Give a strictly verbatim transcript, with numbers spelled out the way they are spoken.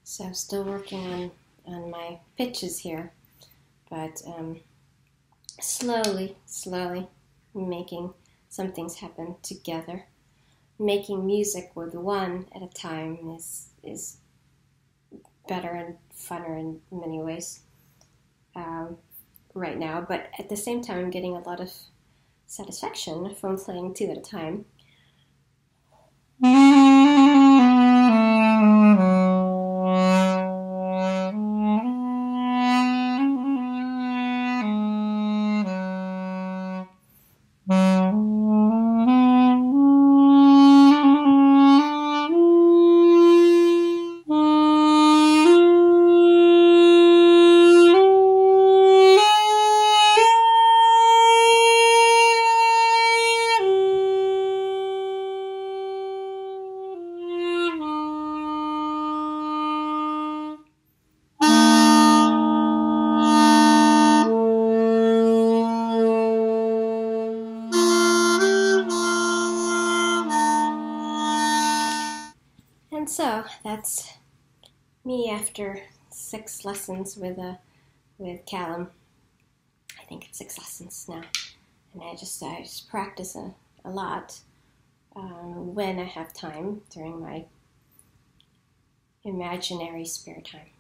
So still working on, on my pitches here, but um, slowly, slowly making some things happen together. Making music with one at a time is is better and funner in many ways um, right now, but at the same time I'm getting a lot of satisfaction from playing two at a time. And so that's me after six lessons with uh, with Callum. I think it's six lessons now, and I just I just practice a, a lot um, when I have time during my imaginary spare time.